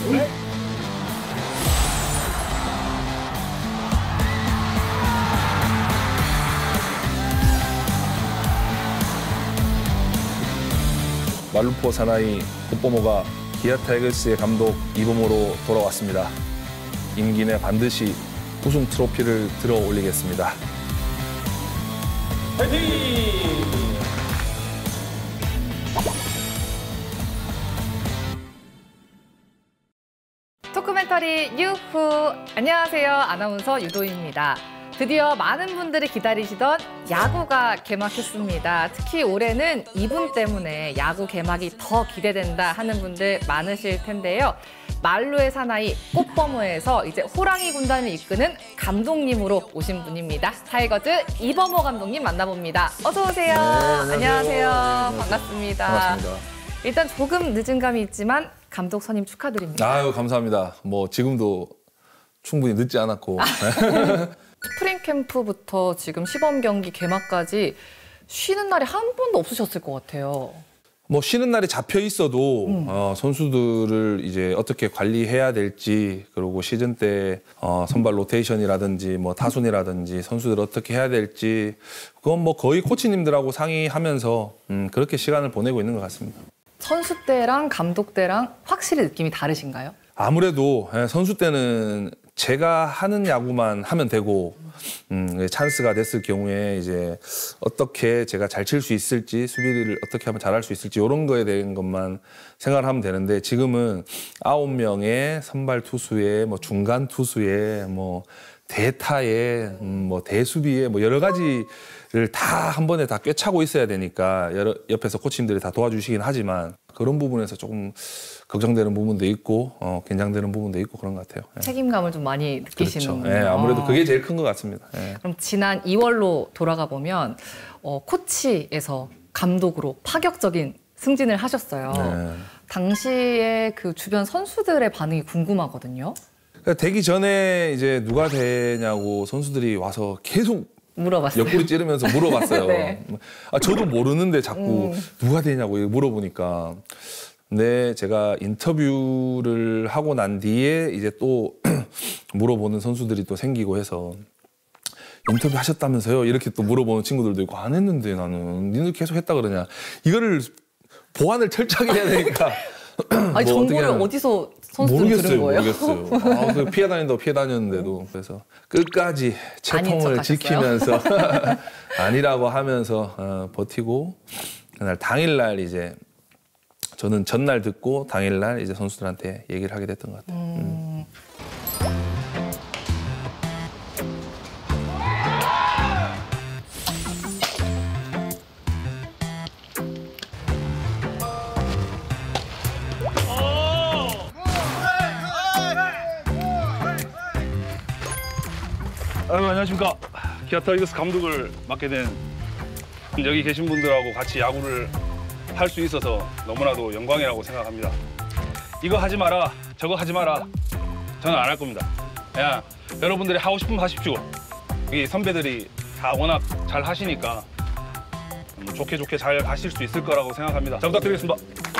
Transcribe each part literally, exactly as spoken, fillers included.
네. 말루포 사나이 꽃보모가 기아 타이거스의 감독 이범호로 돌아왔습니다. 임기 내 반드시 우승 트로피를 들어 올리겠습니다. 파이팅! 토크멘터리 유후! 안녕하세요. 아나운서 유도희입니다. 드디어 많은 분들이 기다리시던 야구가 개막했습니다. 특히 올해는 이분 때문에 야구 개막이 더 기대된다 하는 분들 많으실 텐데요. 말루의 사나이 꽃범호에서 이제 호랑이 군단을 이끄는 감독님으로 오신 분입니다. 타이거즈 이범호 감독님 만나봅니다. 어서 오세요. 네, 안녕하세요. 안녕하세요. 네, 반갑습니다. 반갑습니다. 일단 조금 늦은 감이 있지만 감독 선임 축하드립니다. 아유, 감사합니다. 뭐 지금도 충분히 늦지 않았고. 스프링 캠프부터 지금 시범 경기 개막까지 쉬는 날이 한 번도 없으셨을 것 같아요. 뭐 쉬는 날이 잡혀 있어도 음. 어, 선수들을 이제 어떻게 관리해야 될지, 그리고 시즌 때 어, 선발 로테이션이라든지 뭐 타순이라든지 선수들 어떻게 해야 될지, 그건 뭐 거의 코치님들하고 상의하면서 음, 그렇게 시간을 보내고 있는 것 같습니다. 선수 때랑 감독 때랑 확실히 느낌이 다르신가요? 아무래도 선수 때는 제가 하는 야구만 하면 되고, 음, 찬스가 됐을 경우에 이제 어떻게 제가 잘 칠 수 있을지, 수비를 어떻게 하면 잘할 수 있을지, 이런 거에 대한 것만 생각을 하면 되는데, 지금은 아홉 명의 선발 투수에 뭐 중간 투수에 뭐 대타에 음, 뭐 대수비에 뭐 여러 가지를 다 한 번에 다 꿰차고 있어야 되니까 여러, 옆에서 코치님들이 다 도와주시긴 하지만 그런 부분에서 조금 걱정되는 부분도 있고 어, 긴장되는 부분도 있고 그런 것 같아요. 예. 책임감을 좀 많이 느끼시는. 그렇죠. 예, 아무래도 그게 제일 큰 것 같습니다. 예. 그럼 지난 이월로 돌아가 보면 어, 코치에서 감독으로 파격적인 승진을 하셨어요. 네. 당시에 그 주변 선수들의 반응이 궁금하거든요. 그러니까 되기 전에 이제 누가 되냐고 선수들이 와서 계속 물어봤어요. 옆구리 찌르면서 물어봤어요. 네. 아, 저도 모르는데 자꾸 음. 누가 되냐고 물어보니까. 근데 제가 인터뷰를 하고 난 뒤에 이제 또 물어보는 선수들이 또 생기고 해서, 인터뷰 하셨다면서요? 이렇게 또 물어보는 친구들도 있고, 안 했는데 나는. 니들 계속 했다 그러냐. 이거를 보완을 철저하게 해야 되니까. 아니, 뭐 정보를 어떻게 어디서 선수들은 들은 거예요? 모르겠어요. 아, 그 피해 다닌다고 피해 다녔는데도. 그래서 끝까지 채통을 지키면서 아니라고 하면서 어, 버티고, 그날 당일날 이제 저는 전날 듣고 당일날 이제 선수들한테 얘기를 하게 됐던 것 같아요. 음. 음. 아이고, 안녕하십니까. 기아 타이거스 감독을 맡게 된 여기 계신 분들하고 같이 야구를 할 수 있어서 너무나도 영광이라고 생각합니다. 이거 하지 마라, 저거 하지 마라, 저는 안 할 겁니다. 그냥 여러분들이 하고 싶으면 하십시오. 여기 선배들이 다 워낙 잘 하시니까 좋게 좋게 잘 가실 수 있을 거라고 생각합니다. 잘 부탁드리겠습니다.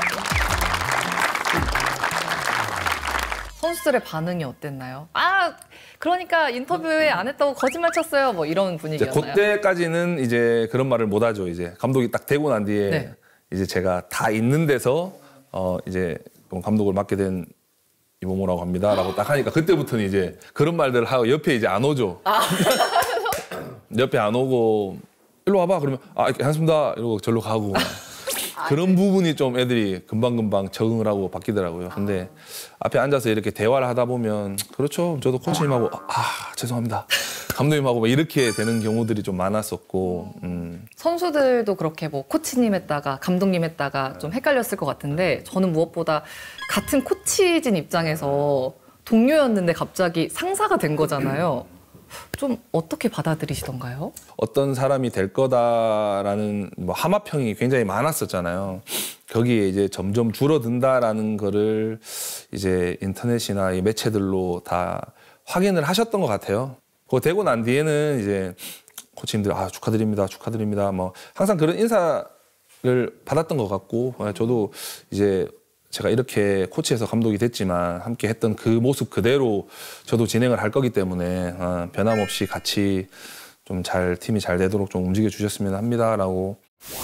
선수들의 반응이 어땠나요? 아, 그러니까 인터뷰에 안 했다고 거짓말 쳤어요. 뭐 이런 분위기였나요? 그때까지는 이제 그런 말을 못 하죠. 이제 감독이 딱 되고 난 뒤에 네. 이제 제가 다 있는 데서 어 이제 감독을 맡게 된 이범호라고 합니다라고 딱 하니까, 그때부터는 이제 그런 말들을 하고 옆에 이제 안 오죠. 아. 옆에 안 오고 일로 와봐 그러면 아 괜찮습니다 이러고 절로 가고. 그런 부분이 좀 애들이 금방금방 적응을 하고 바뀌더라고요. 근데 앞에 앉아서 이렇게 대화를 하다 보면, 그렇죠, 저도 코치님하고 아 죄송합니다, 감독님하고 막 이렇게 되는 경우들이 좀 많았었고. 음. 선수들도 그렇게 뭐 코치님 했다가 감독님 했다가 좀 헷갈렸을 것 같은데, 저는 무엇보다 같은 코치진 입장에서 동료였는데 갑자기 상사가 된 거잖아요. 좀 어떻게 받아들이시던가요? 어떤 사람이 될 거다라는 뭐 하마평이 굉장히 많았었잖아요. 거기에 이제 점점 줄어든다라는 거를 이제 인터넷이나 이 매체들로 다 확인을 하셨던 것 같아요. 그거 되고 난 뒤에는 이제 코치님들 아 축하드립니다, 축하드립니다. 뭐 항상 그런 인사를 받았던 것 같고, 저도 이제 제가 이렇게 코치에서 감독이 됐지만 함께 했던 그 모습 그대로 저도 진행을 할 거기 때문에 어, 변함없이 같이 좀 잘 팀이 잘 되도록 좀 움직여 주셨으면 합니다라고.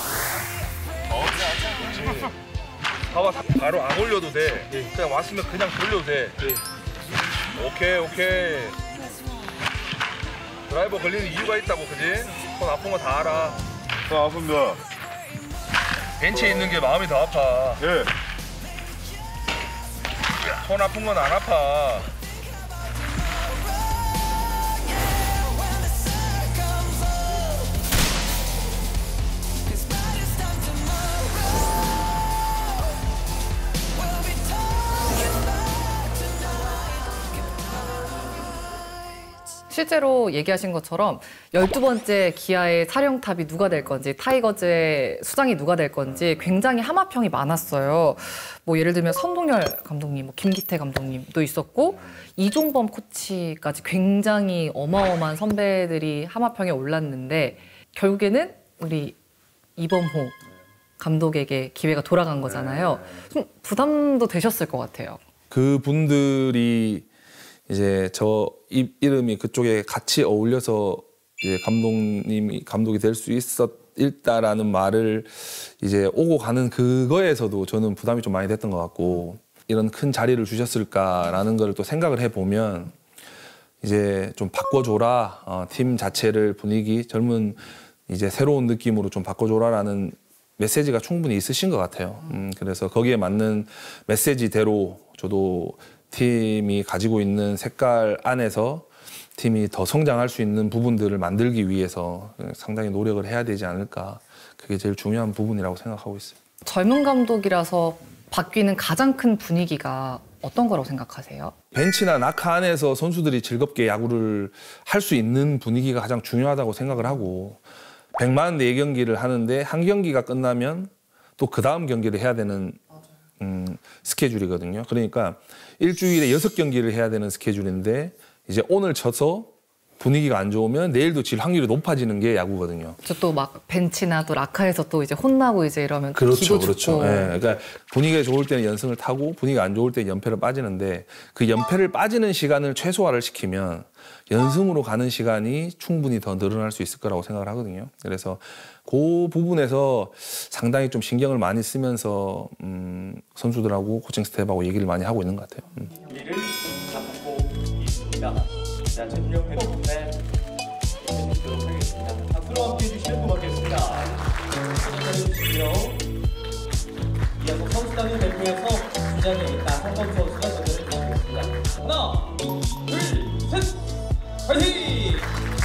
봐봐, 바로 안 올려도 돼. 그냥 왔으면 그냥 돌려도 돼. 오케이, 오케이. 드라이버 걸리는 이유가 있다고, 그지? 손 아픈 거 다 알아. 손 아픕니다. 벤치에 있는 게 마음이 더 아파. 예. 손 아픈 건 안 아파. 실제로 얘기하신 것처럼 열두 번째 기아의 사령탑이 누가 될 건지, 타이거즈의 수장이 누가 될 건지 굉장히 하마평이 많았어요. 뭐 예를 들면 선동열 감독님, 뭐 김기태 감독님도 있었고 이종범 코치까지 굉장히 어마어마한 선배들이 하마평에 올랐는데 결국에는 우리 이범호 감독에게 기회가 돌아간 거잖아요. 좀 부담도 되셨을 것 같아요. 그 분들이 이제 저 이, 이름이 그쪽에 같이 어울려서 이제 감독님이 감독이 될 수 있었다라는 말을 이제 오고 가는 그거에서도 저는 부담이 좀 많이 됐던 것 같고, 이런 큰 자리를 주셨을까라는 걸 또 생각을 해보면 이제 좀 바꿔줘라, 어, 팀 자체를 분위기 젊은 이제 새로운 느낌으로 좀 바꿔줘라라는 메시지가 충분히 있으신 것 같아요. 음, 그래서 거기에 맞는 메시지대로 저도 팀이 가지고 있는 색깔 안에서 팀이 더 성장할 수 있는 부분들을 만들기 위해서 상당히 노력을 해야 되지 않을까. 그게 제일 중요한 부분이라고 생각하고 있어요. 젊은 감독이라서 바뀌는 가장 큰 분위기가 어떤 거라고 생각하세요? 벤치나 낙하 안에서 선수들이 즐겁게 야구를 할 수 있는 분위기가 가장 중요하다고 생각을 하고, 백사십사 경기를 하는데 한 경기가 끝나면 또 그 다음 경기를 해야 되는 음, 스케줄이거든요. 그러니까 일주일에 여섯 경기를 해야 되는 스케줄인데 이제 오늘 져서 분위기가 안 좋으면 내일도 질 확률이 높아지는 게 야구거든요. 저 또 막 벤치나 또 라카에서 또 이제 혼나고 이제 이러면 그렇죠, 기도 그렇죠. 죽고. 네, 그러니까 분위기가 좋을 때는 연승을 타고 분위기가 안 좋을 때 연패를 빠지는데, 그 연패를 빠지는 시간을 최소화를 시키면 연승으로 가는 시간이 충분히 더 늘어날 수 있을 거라고 생각을 하거든요. 그래서 그 부분에서 상당히 좀 신경을 많이 쓰면서 음, 선수들하고 코칭 스태프하고 얘기를 많이 하고 있는 것 같아요. 음. 우리를 잡고 있습니다. 자, 전력 회복에 해주시도록 하겠습니다. 박수로 함께 해주시면 고맙겠습니다. 해주시고요. 이어서 선수단을 대표해서 주장에 있다 한범 선수가 도전을 드리겠습니다. 하나, 둘, 셋, 파이팅!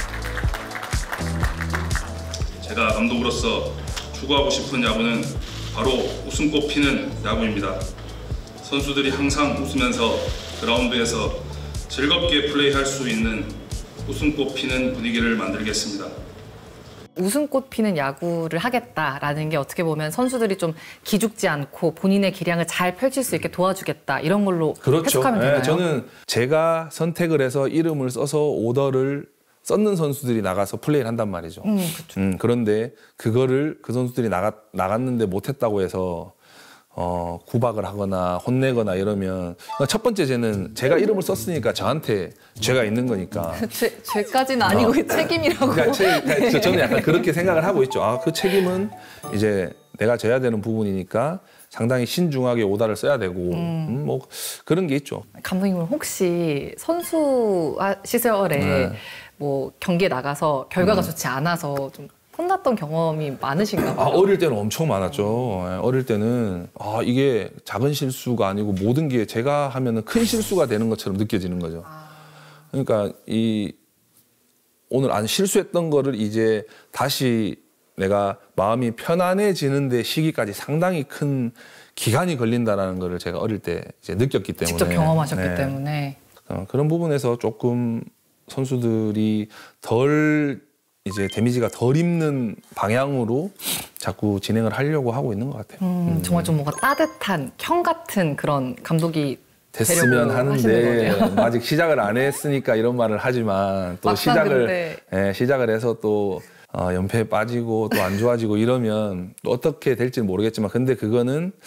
제가 감독으로서 추구하고 싶은 야구는 바로 웃음꽃 피는 야구입니다. 선수들이 항상 웃으면서 그라운드에서 즐겁게 플레이할 수 있는 웃음꽃 피는 분위기를 만들겠습니다. 웃음꽃 피는 야구를 하겠다라는 게 어떻게 보면 선수들이 좀 기죽지 않고 본인의 기량을 잘 펼칠 수 있게 도와주겠다, 이런 걸로 그렇죠. 해석하면 되나요? 네, 저는 제가 선택을 해서 이름을 써서 오더를 썼는 선수들이 나가서 플레이를 한단 말이죠. 음, 그렇죠. 음, 그런데 그거를 그 선수들이 나가, 나갔는데 못했다고 해서 어, 구박을 하거나 혼내거나 이러면, 첫 번째 죄는 제가 이름을 썼으니까 저한테 죄가 있는 거니까. 죄, 죄까지는 아니고 어. 책임이라고. 그러니까 제, 그러니까 저는 약간 그렇게 생각을 하고 있죠. 아, 그 책임은 이제 내가 져야 되는 부분이니까 상당히 신중하게 오다를 써야 되고, 음. 음, 뭐 그런 게 있죠. 감독님은 혹시 선수 시절에 네. 뭐 경기에 나가서 결과가 음. 좋지 않아서 좀 혼났던 경험이 많으신가 봐요? 아, 어릴 때는 엄청 많았죠. 예, 어릴 때는 아, 이게 작은 실수가 아니고 모든 게 제가 하면은 큰 실수가 되는 것처럼 느껴지는 거죠. 그러니까 이 오늘 안 실수했던 거를 이제 다시 내가 마음이 편안해지는데 시기까지 상당히 큰 기간이 걸린다라는 거를 제가 어릴 때 이제 느꼈기 때문에. 직접 경험하셨기 네. 때문에. 어, 그런 부분에서 조금 선수들이 덜 이제 데미지가 덜 입는 방향으로 자꾸 진행을 하려고 하고 있는 것 같아요. 음, 음. 정말 좀 뭔가 따뜻한 형 같은 그런 감독이 됐으면 하는데 하시는 아직 시작을 안 했으니까 이런 말을 하지만 또 시작을 예, 시작을 해서 또 어, 연패에 빠지고 또 안 좋아지고 이러면 또 어떻게 될지는 모르겠지만, 근데 그거는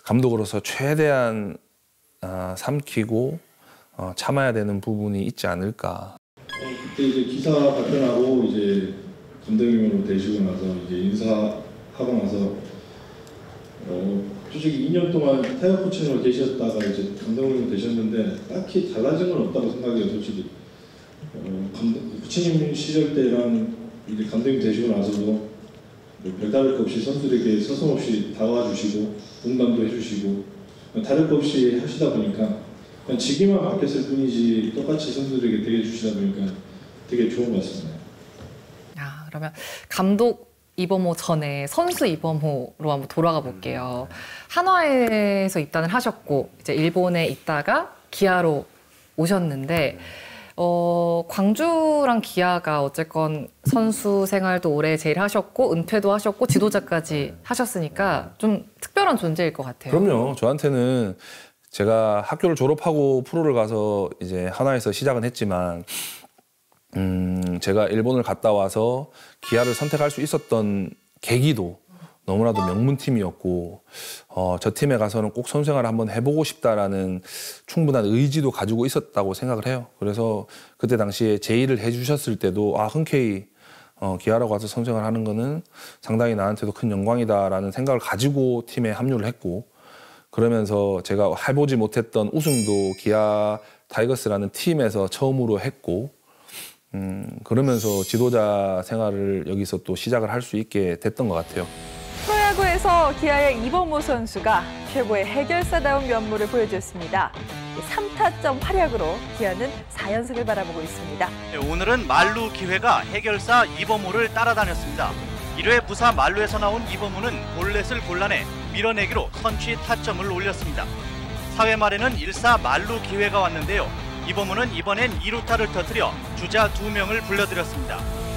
감독으로서 최대한 어, 삼키고 어, 참아야 되는 부분이 있지 않을까. 그때 이제 기사 발표하고 이제 감독님으로 되시고 나서 이제 인사하고 나서 어, 솔직히 이 년 동안 타격 코치로 계셨다가 이제 감독님으로 되셨는데 딱히 달라진 건 없다고 생각해요, 솔직히. 어, 감독, 코치님 시절 때랑 이제 감독님 되시고 나서도 뭐 별다를 것 없이 선수들에게 서슴없이 다가와주시고 공감도 해주시고 다를 것 없이 하시다 보니까 그냥 직위만 바뀌었을 뿐이지 똑같이 선수들에게 대해주시다 보니까 되게 좋은 것 같습니다. 아, 그러면 감독 이범호 전에 선수 이범호로 한번 돌아가 볼게요. 한화에서 입단을 하셨고 이제 일본에 있다가 기아로 오셨는데 어, 광주랑 기아가 어쨌건 선수 생활도 오래 제일 하셨고 은퇴도 하셨고 지도자까지 하셨으니까 좀 특별한 존재일 것 같아요. 그럼요. 저한테는 제가 학교를 졸업하고 프로를 가서 이제 한화에서 시작은 했지만 음, 제가 일본을 갔다 와서 기아를 선택할 수 있었던 계기도 너무나도 명문팀이었고 어, 저 팀에 가서는 꼭 선수 생활을 한번 해보고 싶다라는 충분한 의지도 가지고 있었다고 생각을 해요. 그래서 그때 당시에 제의를 해주셨을 때도 아 흔쾌히 어, 기아라고 와서 선수 생활을 하는 거는 상당히 나한테도 큰 영광이다라는 생각을 가지고 팀에 합류를 했고 그러면서 제가 해보지 못했던 우승도 기아 타이거스라는 팀에서 처음으로 했고 음, 그러면서 지도자 생활을 여기서 또 시작을 할 수 있게 됐던 것 같아요. 프로야구에서 기아의 이범호 선수가 최고의 해결사다운 면모를 보여줬습니다. 삼 타점 활약으로 기아는 사 연승을 바라보고 있습니다. 네, 오늘은 말루 기회가 해결사 이범호를 따라다녔습니다. 일 회 부사 말루에서 나온 이범호는 볼넷을 골라내 밀어내기로 선취 타점을 올렸습니다. 사 회 말에는 일 사 말루 기회가 왔는데요. 이범호는 이번엔 이 루타를 터뜨려 주자 두 명을 불러들였습니다.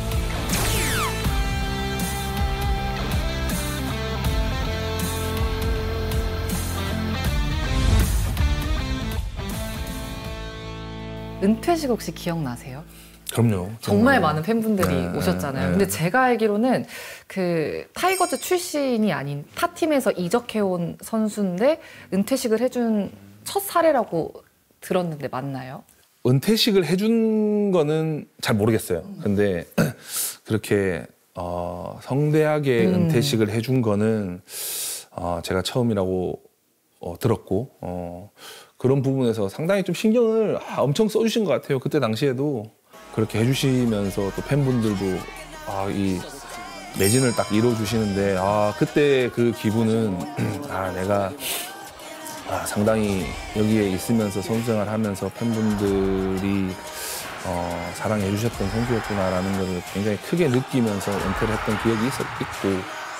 은퇴식 혹시 기억나세요? 그럼요. 정말 많은 팬분들이 네, 오셨잖아요. 네. 근데 제가 알기로는 그 타이거즈 출신이 아닌 타 팀에서 이적해온 선수인데 은퇴식을 해준 첫 사례라고 들었는데 맞나요? 은퇴식을 해준 거는 잘 모르겠어요. 근데 그렇게 어, 성대하게 음. 은퇴식을 해준 거는 어, 제가 처음이라고 어, 들었고 어, 그런 부분에서 상당히 좀 신경을 아, 엄청 써주신 것 같아요. 그때 당시에도 그렇게 해주시면서 또 팬분들도 아, 이 매진을 딱 이뤄주시는데 아, 그때 그 기분은 아, 내가 아, 상당히 여기에 있으면서 선수생활 하면서 팬분들이 어, 사랑해 주셨던 선수였구나라는 것을 굉장히 크게 느끼면서 은퇴를 했던 기억이 있었, 있고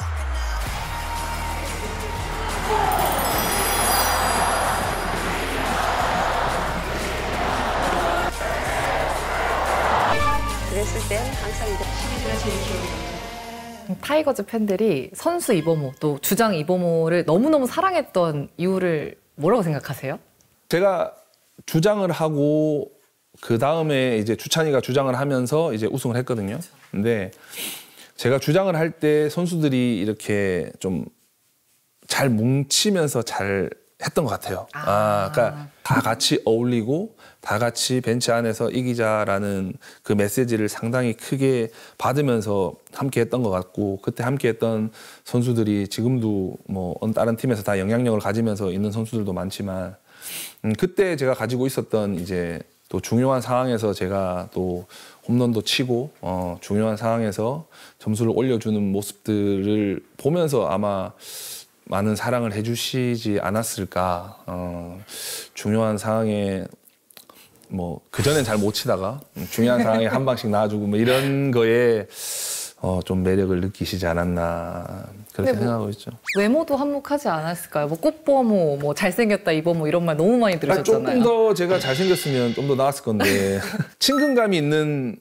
그랬을 땐 항상 이제 시리즈가 제일 기억이 나요. 타이거즈 팬들이 선수 이범호 또 주장 이범호를 너무너무 사랑했던 이유를 뭐라고 생각하세요? 제가 주장을 하고 그 다음에 이제 주찬이가 주장을 하면서 이제 우승을 했거든요. 근데 제가 주장을 할 때 선수들이 이렇게 좀 잘 뭉치면서 잘 했던 것 같아요. 아, 아 그러니까 다 같이 어울리고 다 같이 벤치 안에서 이기자라는 그 메시지를 상당히 크게 받으면서 함께 했던 것 같고 그때 함께 했던 선수들이 지금도 뭐 다른 팀에서 다 영향력을 가지면서 있는 선수들도 많지만 음, 그때 제가 가지고 있었던 이제 또 중요한 상황에서 제가 또 홈런도 치고 어, 중요한 상황에서 점수를 올려주는 모습들을 보면서 아마 많은 사랑을 해주시지 않았을까. 어, 중요한 상황에 뭐 그전엔 잘 못 치다가 중요한 상황에 한 방씩 나와주고 뭐 이런 거에 어, 좀 매력을 느끼시지 않았나 그렇게 뭐, 생각하고 있죠. 외모도 한몫하지 않았을까요? 뭐 꽃범호, 뭐 잘생겼다 이범호 이런 말 너무 많이 들으셨잖아요. 조금 더 제가 잘생겼으면 좀 더 나았을 건데 친근감이 있는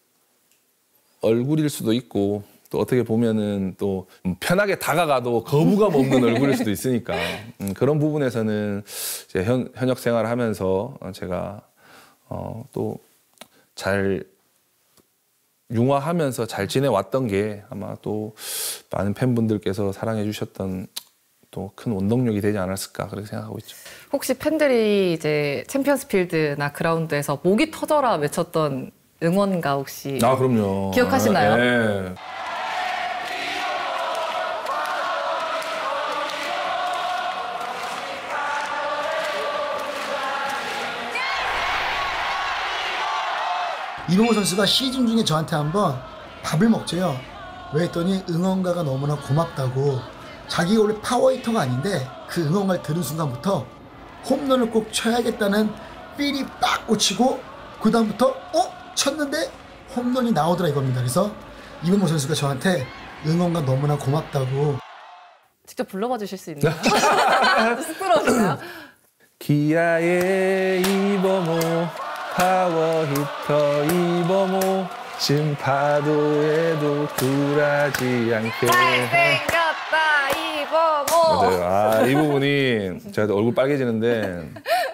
얼굴일 수도 있고 또 어떻게 보면은 또 편하게 다가가도 거부감 없는 얼굴일 수도 있으니까 음, 그런 부분에서는 이제 현, 현역 생활을 하면서 제가 어, 또 잘 융화하면서 잘 지내왔던 게 아마 또 많은 팬분들께서 사랑해 주셨던 또 큰 원동력이 되지 않았을까 그렇게 생각하고 있죠. 혹시 팬들이 이제 챔피언스 필드나 그라운드에서 목이 터져라 외쳤던 응원가 혹시 아 그럼요. 기억하시나요? 아, 네. 이범호 선수가 시즌 중에 저한테 한번 밥을 먹재요. 왜 했더니 응원가가 너무나 고맙다고. 자기가 원래 파워히터가 아닌데 그 응원가를 들은 순간부터 홈런을 꼭 쳐야겠다는 필이 빡 꽂히고 그 다음부터 어? 쳤는데 홈런이 나오더라 이겁니다. 그래서 이범호 선수가 저한테 응원가 너무나 고맙다고. 직접 불러봐 주실 수 있나요? 쑥스러우시나요? 기아의 이범호 파워히터 이범호 지금 파도에도 굴하지 않게. 잘생겼다 이범호. 맞아요. 아, 이 부분이 제가 얼굴 빨개지는데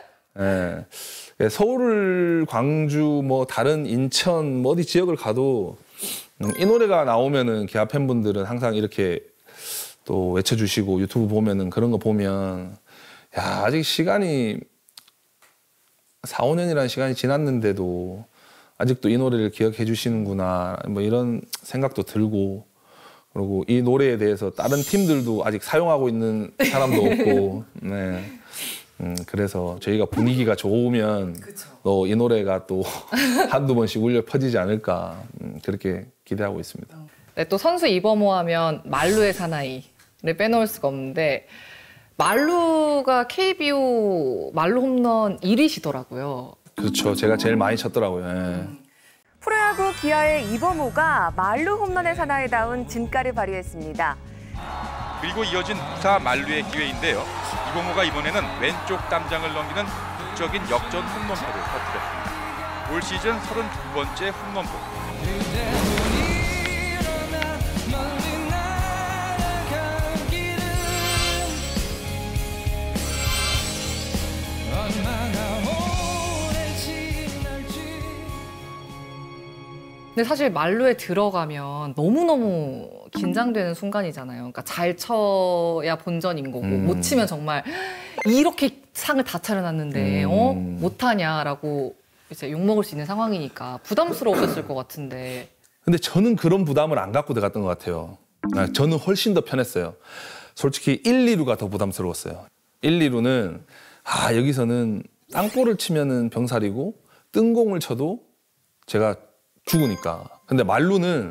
예. 서울, 광주, 뭐 다른 인천, 뭐 어디 지역을 가도 이 노래가 나오면은 기아 팬분들은 항상 이렇게 또 외쳐주시고 유튜브 보면은 그런 거 보면 야 아직 시간이 사, 오 년이라는 시간이 지났는데도 아직도 이 노래를 기억해 주시는구나 뭐 이런 생각도 들고 그리고 이 노래에 대해서 다른 팀들도 아직 사용하고 있는 사람도 없고 네. 음, 그래서 저희가 분위기가 좋으면 또 이 노래가 또 한두 번씩 울려 퍼지지 않을까 음, 그렇게 기대하고 있습니다. 네, 또 선수 이범호 하면 말루의 사나이를 빼놓을 수가 없는데 말루가 케이비오 말루 홈런 일 위시더라고요. 그렇죠. 제가 제일 많이 쳤더라고요. 예. 프로야구 기아의 이범호가 말루 홈런의 사나이다운 진가를 발휘했습니다. 그리고 이어진 부사 만루의 기회인데요. 이범호가 이번에는 왼쪽 담장을 넘기는 극적인 역전 홈런포를 터뜨렸습니다. 올 시즌 서른두 번째 홈런포. 근데 사실 말루에 들어가면 너무너무 긴장되는 순간이잖아요. 그러니까 잘 쳐야 본전인 거고 음. 못 치면 정말 이렇게 상을 다 차려놨는데 음. 어? 못하냐라고 이제 욕먹을 수 있는 상황이니까 부담스러우셨을 것 같은데. 근데 저는 그런 부담을 안 갖고 들어갔던 것 같아요. 저는 훨씬 더 편했어요. 솔직히 일, 이 루가 더 부담스러웠어요. 일, 이 루는 아 여기서는 땅볼을 치면은 병살이고 뜬공을 쳐도 제가 죽으니까. 근데 말루는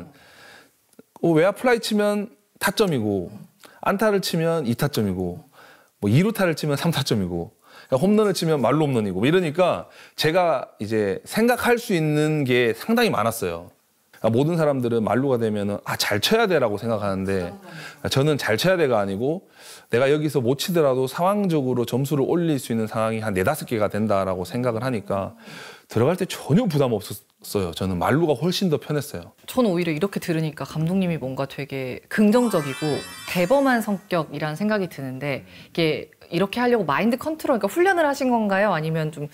외야 플라이 치면 타점이고 안타를 치면 이 타점이고 뭐 이 루타를 치면 삼 타점이고 홈런을 치면 말루 홈런이고 이러니까 제가 이제 생각할 수 있는 게 상당히 많았어요. 모든 사람들은 말루가 되면은 아, 잘 쳐야 돼라고 생각하는데 저는 잘 쳐야 돼가 아니고 내가 여기서 못 치더라도 상황적으로 점수를 올릴 수 있는 상황이 한 네다섯 개가 된다라고 생각을 하니까 들어갈 때 전혀 부담 없었어요. 저는 말루가 훨씬 더 편했어요. 저는 오히려 이렇게 들으니까 감독님이 뭔가 되게 긍정적이고 대범한 성격이라는 생각이 드는데 이게 이렇게 하려고 마인드 컨트롤, 그러니까 훈련을 하신 건가요? 아니면 좀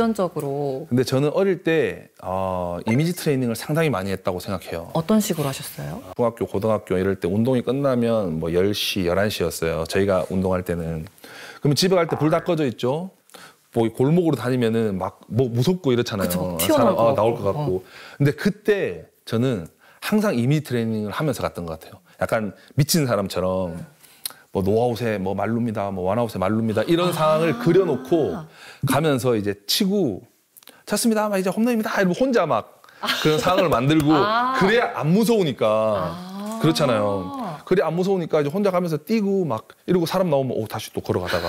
유전적으로? 근데 저는 어릴 때 어, 이미지 트레이닝을 상당히 많이 했다고 생각해요. 어떤 식으로 하셨어요? 중학교, 고등학교 이럴 때 운동이 끝나면 뭐 열 시, 열한 시였어요. 저희가 운동할 때는. 그러면 집에 갈 때 불 다 꺼져 있죠. 뭐 골목으로 다니면은 막 뭐 무섭고 이렇잖아요. 그쵸, 튀어나올 것 아, 같고. 나올 것 같고. 어. 근데 그때 저는 항상 이미지 트레이닝을 하면서 갔던 것 같아요. 약간 미친 사람처럼 뭐 노아웃에 뭐 말루입니다, 뭐 원아웃에 말루입니다 이런 아. 상황을 그려놓고 가면서 이제 치고 쳤습니다, 막 이제 홈런입니다 이러고 혼자 막 그런 상황을 만들고 아. 그래야 안 무서우니까 아. 그렇잖아요. 그래 안 무서우니까 이제 혼자 가면서 뛰고 막 이러고 사람 나오면 오 다시 또 걸어가다가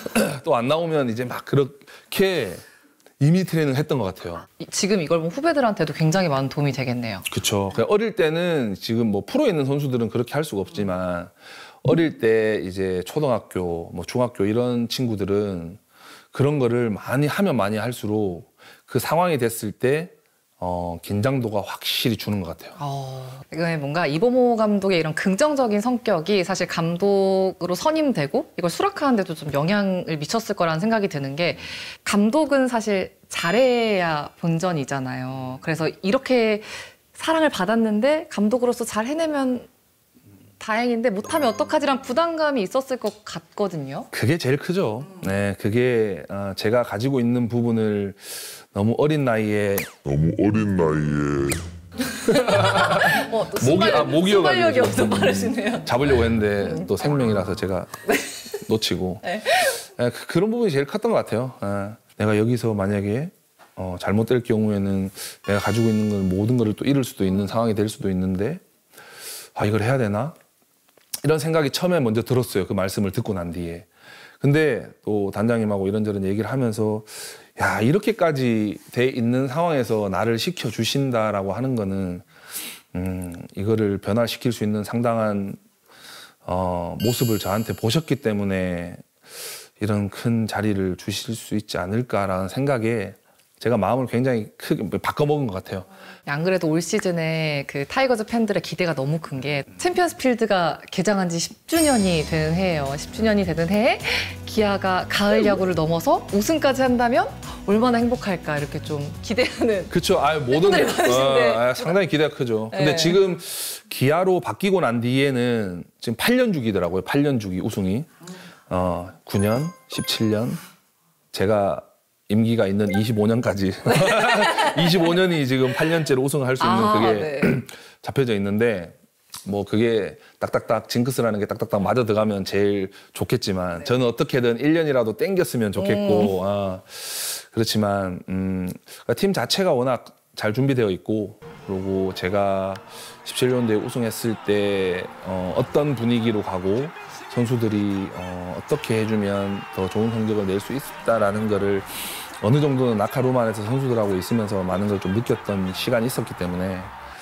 또 안 나오면 이제 막 그렇게 이미 트레이닝을 했던 것 같아요. 지금 이걸 보면 후배들한테도 굉장히 많은 도움이 되겠네요. 그렇죠. 어릴 때는 지금 뭐 프로에 있는 선수들은 그렇게 할 수가 없지만 어릴 때 이제 초등학교, 뭐 중학교 이런 친구들은 그런 거를 많이 하면 많이 할수록 그 상황이 됐을 때 어, 긴장도가 확실히 주는 것 같아요. 어, 이거 뭔가 이범호 감독의 이런 긍정적인 성격이 사실 감독으로 선임되고 이걸 수락하는데도 좀 영향을 미쳤을 거라는 생각이 드는 게 감독은 사실 잘해야 본전이잖아요. 그래서 이렇게 사랑을 받았는데 감독으로서 잘 해내면 다행인데 못하면 어떡하지란 부담감이 있었을 것 같거든요. 그게 제일 크죠. 네, 그게 어, 제가 가지고 있는 부분을 너무 어린 나이에 너무 어린 나이에 어, 또 목이 순발, 아 목이어가지고 순발력이 엄청 빠르시네요. 잡으려고 했는데 또 생명이라서 제가 놓치고 네. 네, 그, 그런 부분이 제일 컸던 것 같아요. 네. 내가 여기서 만약에 어, 잘못될 경우에는 내가 가지고 있는 걸 모든 걸 또 잃을 수도 있는 상황이 될 수도 있는데 아 이걸 해야 되나? 이런 생각이 처음에 먼저 들었어요. 그 말씀을 듣고 난 뒤에. 근데 또 단장님하고 이런저런 얘기를 하면서 야 이렇게까지 돼 있는 상황에서 나를 시켜주신다라고 하는 거는 음, 이거를 변화시킬 수 있는 상당한 어, 모습을 저한테 보셨기 때문에 이런 큰 자리를 주실 수 있지 않을까라는 생각에 제가 마음을 굉장히 크게 바꿔먹은 것 같아요. 안 그래도 올 시즌에 그 타이거즈 팬들의 기대가 너무 큰 게 챔피언스 필드가 개장한 지 십 주년이 되는 해예요. 십 주년이 되는 해에 기아가 가을 야구를 넘어서 우승까지 한다면 얼마나 행복할까 이렇게 좀 기대하는. 그렇죠. 아 모든 팬분들이 어, 아, 상당히 기대가 크죠. 근데 네. 지금 기아로 바뀌고 난 뒤에는 지금 팔 년 주기더라고요. 팔 년 주기 우승이 어, 구 년, 십칠 년 제가 임기가 있는 이십오 년까지 이십오 년이 지금 팔 년째로 우승을 할 수 있는 아, 그게 네. 잡혀져 있는데 뭐 그게 딱딱딱 징크스라는 게 딱딱딱 맞아 들어가면 제일 좋겠지만 저는 어떻게든 일 년이라도 땡겼으면 좋겠고 음. 아, 그렇지만 음, 그러니까 팀 자체가 워낙 잘 준비되어 있고 그리고 제가 십칠 년도에 우승했을 때 어, 어떤 분위기로 가고 선수들이 어, 어떻게 해주면 더 좋은 성적을 낼 수 있다라는 거를 어느 정도는 나카루만에서 선수들하고 있으면서 많은 걸 좀 느꼈던 시간이 있었기 때문에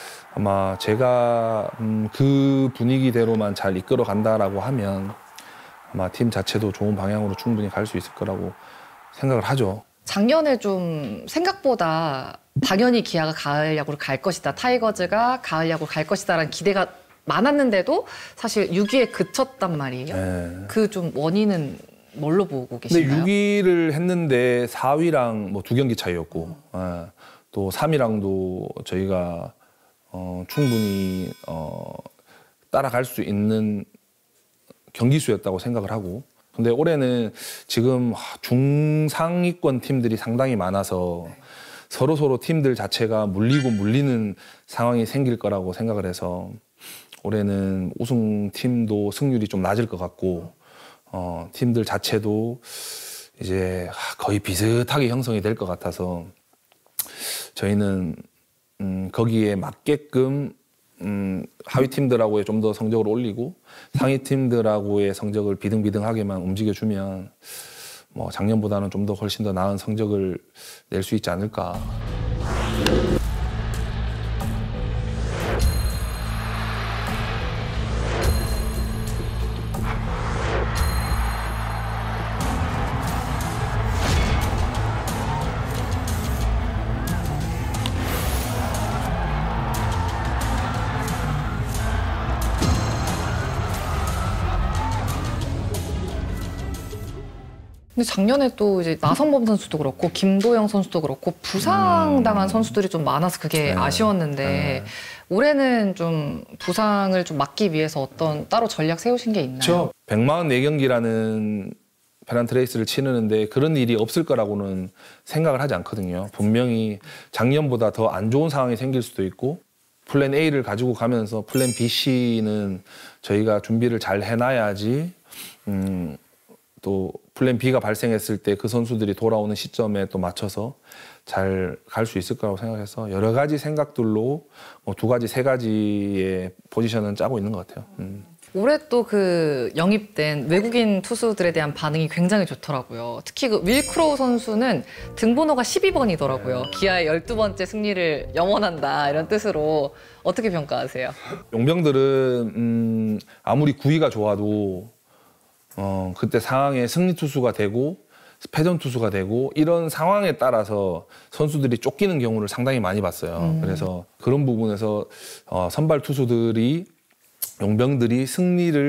아마 제가 음, 그 분위기대로만 잘 이끌어 간다라고 하면 아마 팀 자체도 좋은 방향으로 충분히 갈 수 있을 거라고 생각을 하죠. 작년에 좀 생각보다 당연히 기아가 가을 야구를 갈 것이다. 타이거즈가 가을 야구를 갈 것이다라는 기대가 많았는데도 사실 육 위에 그쳤단 말이에요. 네. 그 좀 원인은 뭘로 보고 근데 계시나요? 육 위를 했는데 사 위랑 뭐 두 경기 차이였고 예, 또 삼 위랑도 저희가 어, 충분히 어, 따라갈 수 있는 경기 수였다고 생각을 하고 근데 올해는 지금 중상위권 팀들이 상당히 많아서 서로 서로 팀들 자체가 물리고 물리는 상황이 생길 거라고 생각을 해서 올해는 우승팀도 승률이 좀 낮을 것 같고 어, 팀들 자체도 이제 거의 비슷하게 형성이 될 것 같아서 저희는 음, 거기에 맞게끔 음, 하위 팀들하고의 좀 더 성적을 올리고 상위 팀들하고의 성적을 비등비등하게만 움직여주면 뭐 작년보다는 좀 더 훨씬 더 나은 성적을 낼 수 있지 않을까. 근데 작년에 또 이제 나성범 선수도 그렇고 김도영 선수도 그렇고 부상당한 음. 선수들이 좀 많아서 그게 네. 아쉬웠는데 네. 올해는 좀 부상을 좀 막기 위해서 어떤 따로 전략 세우신 게 있나요? 그렇죠. 백사십사 경기라는 페넌트 레이스를 치르는데 그런 일이 없을 거라고는 생각을 하지 않거든요. 분명히 작년보다 더 안 좋은 상황이 생길 수도 있고 플랜 A를 가지고 가면서 플랜 B, C는 저희가 준비를 잘 해놔야지 음, 또 플랜 B가 발생했을 때 그 선수들이 돌아오는 시점에 또 맞춰서 잘 갈 수 있을 거라고 생각해서 여러 가지 생각들로 뭐 두 가지, 세 가지의 포지션은 짜고 있는 것 같아요. 음. 올해 또 그 영입된 외국인 투수들에 대한 반응이 굉장히 좋더라고요. 특히 그 윌크로우 선수는 등번호가 십이 번이더라고요. 기아의 열두 번째 승리를 염원한다 이런 뜻으로 어떻게 평가하세요? 용병들은 음, 아무리 구위가 좋아도 어, 그때 상황에 승리 투수가 되고 패전 투수가 되고 이런 상황에 따라서 선수들이 쫓기는 경우를 상당히 많이 봤어요. 음. 그래서 그런 부분에서 어, 선발 투수들이 용병들이 승리를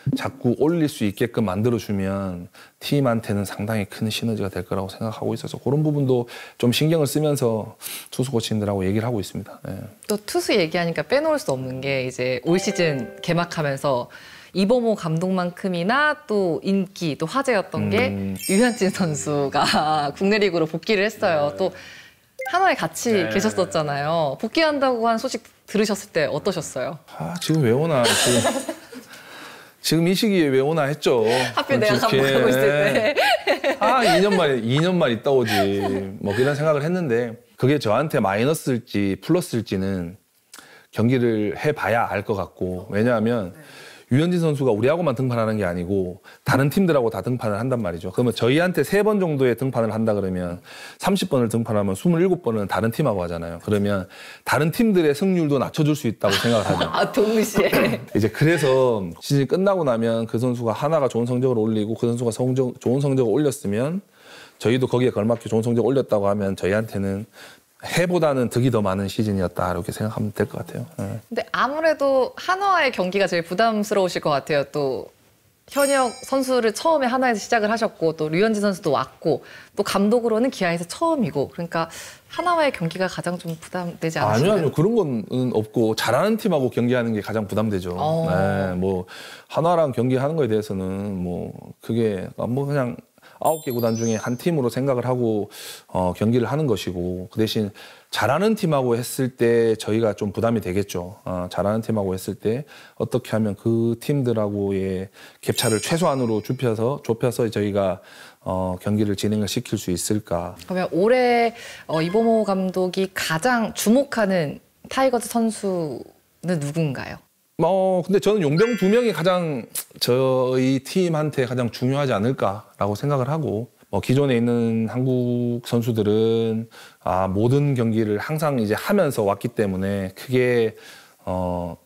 자꾸 올릴 수 있게끔 만들어주면 팀한테는 상당히 큰 시너지가 될 거라고 생각하고 있어서 그런 부분도 좀 신경을 쓰면서 투수 코치님들하고 얘기를 하고 있습니다. 네. 또 투수 얘기하니까 빼놓을 수 없는 게 이제 올 시즌 개막하면서 이범호 감독만큼이나 또 인기, 또 화제였던 게 음. 류현진 선수가 국내 리그로 복귀를 했어요. 네. 또 한화에 같이 네. 계셨었잖아요. 복귀한다고 한 소식 들으셨을 때 어떠셨어요? 아, 지금 왜 오나. 지금, 지금 이 시기에 왜 오나 했죠. 하필 내가 감독하고 있을 때. 아, 이 년 만에, 이 년만 있다 오지. 뭐 이런 생각을 했는데 그게 저한테 마이너스일지 플러스일지는 경기를 해봐야 알 것 같고 왜냐하면 류현진 선수가 우리하고만 등판하는 게 아니고 다른 팀들하고 다 등판을 한단 말이죠. 그러면 저희한테 세 번 정도의 등판을 한다 그러면 삼십 번을 등판하면 스물일곱 번은 다른 팀하고 하잖아요. 그러면 다른 팀들의 승률도 낮춰줄 수 있다고 생각을 하죠. 아, 동시에. 이제 그래서 시즌이 끝나고 나면 그 선수가 하나가 좋은 성적을 올리고 그 선수가 성적, 좋은 성적을 올렸으면 저희도 거기에 걸맞게 좋은 성적을 올렸다고 하면 저희한테는 해보다는 득이 더 많은 시즌이었다 이렇게 생각하면 될 것 같아요. 네. 근데 아무래도 한화의 경기가 제일 부담스러우실 것 같아요. 또 현역 선수를 처음에 한화에서 시작을 하셨고 또 류현진 선수도 왔고 또 감독으로는 기아에서 처음이고 그러니까 한화와의 경기가 가장 좀 부담되지 않으신가요? 아니요, 아니요. 그런 건 없고 잘하는 팀하고 경기하는 게 가장 부담되죠. 어. 네, 뭐 한화랑 경기하는 거에 대해서는 뭐 그게 뭐 그냥 아홉 개 구단 중에 한 팀으로 생각을 하고 어, 경기를 하는 것이고 그 대신 잘하는 팀하고 했을 때 저희가 좀 부담이 되겠죠. 어, 잘하는 팀하고 했을 때 어떻게 하면 그 팀들하고의 갭차를 최소한으로 좁혀서 좁혀서 저희가 어, 경기를 진행을 시킬 수 있을까. 그러면 올해 어, 이범호 감독이 가장 주목하는 타이거즈 선수는 누군가요? 어, 근데 저는 용병 두 명이 가장 저희 팀한테 가장 중요하지 않을까라고 생각을 하고, 뭐 기존에 있는 한국 선수들은 아, 모든 경기를 항상 이제 하면서 왔기 때문에 크게 어,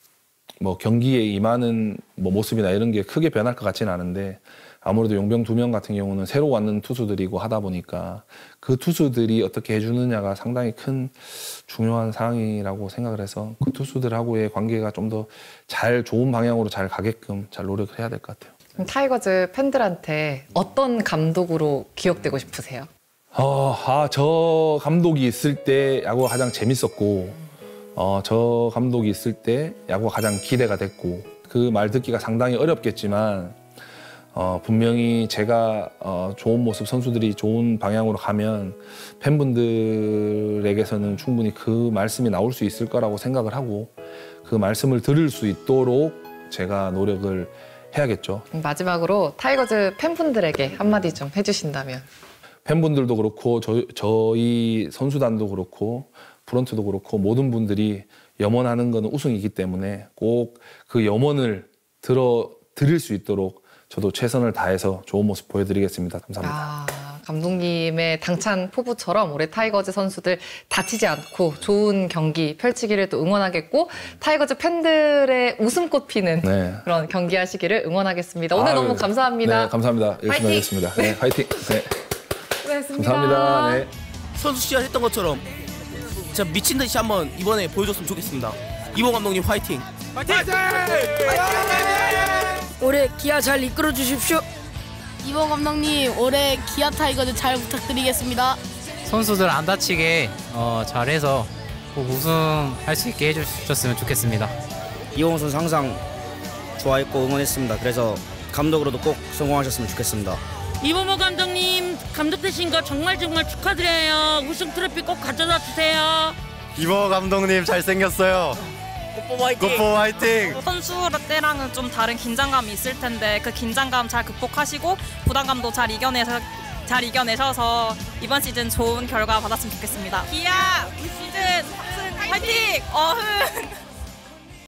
뭐 경기에 임하는 뭐 모습이나 이런 게 크게 변할 것 같지는 않은데 아무래도 용병 두 명 같은 경우는 새로 왔는 투수들이고 하다 보니까 그 투수들이 어떻게 해주느냐가 상당히 큰 중요한 사항이라고 생각을 해서 그 투수들하고의 관계가 좀 더 잘 좋은 방향으로 잘 가게끔 잘 노력을 해야 될 것 같아요. 그럼 타이거즈 팬들한테 어떤 감독으로 기억되고 싶으세요? 어, 아, 저 감독이 있을 때 야구가 가장 재밌었고 어, 저 감독이 있을 때 야구가 가장 기대가 됐고 그 말 듣기가 상당히 어렵겠지만 어, 분명히 제가 어, 좋은 모습, 선수들이 좋은 방향으로 가면 팬분들에게서는 충분히 그 말씀이 나올 수 있을 거라고 생각을 하고 그 말씀을 들을 수 있도록 제가 노력을 해야겠죠. 마지막으로 타이거즈 팬분들에게 한마디 좀 해주신다면. 팬분들도 그렇고 저, 저희 선수단도 그렇고 프런트도 그렇고 모든 분들이 염원하는 건 우승이기 때문에 꼭 그 염원을 들어 드릴 수 있도록 저도 최선을 다해서 좋은 모습 보여드리겠습니다. 감사합니다. 아, 감독님의 당찬 포부처럼 올해 타이거즈 선수들 다치지 않고 좋은 경기 펼치기를 또 응원하겠고 타이거즈 팬들의 웃음꽃 피는 네. 그런 경기 하시기를 응원하겠습니다. 오늘 아유, 너무 감사합니다. 네, 감사합니다. 열심히 파이팅. 하겠습니다. 네, 파이팅. 네. 수고하셨습니다. 감사합니다. 네. 선수 시절 했던 것처럼 진짜 미친 듯이 한번 이번에 보여줬으면 좋겠습니다. 이범호 감독님 화이팅! 화이팅! 화이팅! 올해 기아 잘 이끌어 주십시오. 이범호 감독님 올해 기아 타이거즈 잘 부탁드리겠습니다. 선수들 안 다치게 어, 잘해서 꼭 우승할 수 있게 해주셨으면 좋겠습니다. 이범호 선수 항상 좋아했고 응원했습니다. 그래서 감독으로도 꼭 성공하셨으면 좋겠습니다. 이범호 감독님 감독 되신 거 정말 정말 축하드려요. 우승 트로피 꼭 가져다 주세요. 이범호 감독님 잘생겼어요. 고포 화이팅! 고포 화이팅! 선수 때랑은 좀 다른 긴장감이 있을 텐데 그 긴장감 잘 극복하시고 부담감도 잘 이겨내서 잘 이겨내셔서 이번 시즌 좋은 결과 받았으면 좋겠습니다. 기아 올 시즌 화이팅! 어흥!